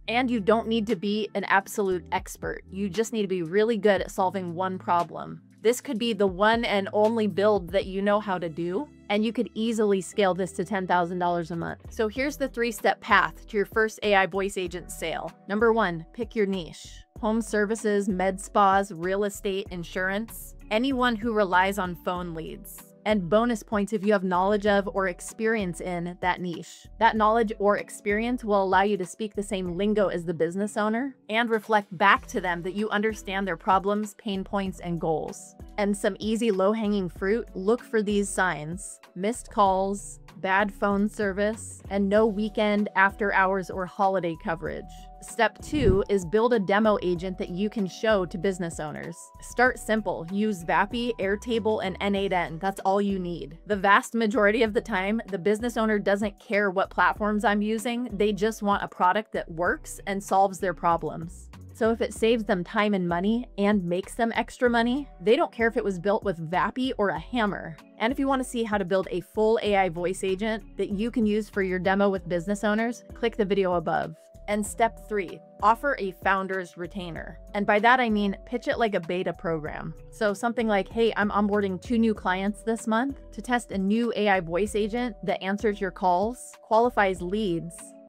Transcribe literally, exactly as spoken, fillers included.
And you don't need to be an absolute expert. You just need to be really good at solving one problem. This could be the one and only build that you know how to do, and you could easily scale this to ten thousand dollars a month. So here's the three-step path to your first A I voice agent sale. Number one, pick your niche. Home services, med spas, real estate, insurance, anyone who relies on phone leads. And bonus points if you have knowledge of or experience in that niche. That knowledge or experience will allow you to speak the same lingo as the business owner and reflect back to them that you understand their problems, pain points, and goals. And some easy low-hanging fruit, look for these signs: missed calls, bad phone service, and no weekend, after hours, or holiday coverage. Step two is build a demo agent that you can show to business owners. Start simple. Use Vappy, Airtable, and N eight N. That's all you need. The vast majority of the time, the business owner doesn't care what platforms I'm using. They just want a product that works and solves their problems. So if it saves them time and money and makes them extra money, they don't care if it was built with Vappy or a hammer. And if you want to see how to build a full A I voice agent that you can use for your demo with business owners, click the video above. And step three, offer a founder's retainer. And by that I mean pitch it like a beta program. So something like, hey, I'm onboarding two new clients this month to test a new A I voice agent that answers your calls, qualifies leads,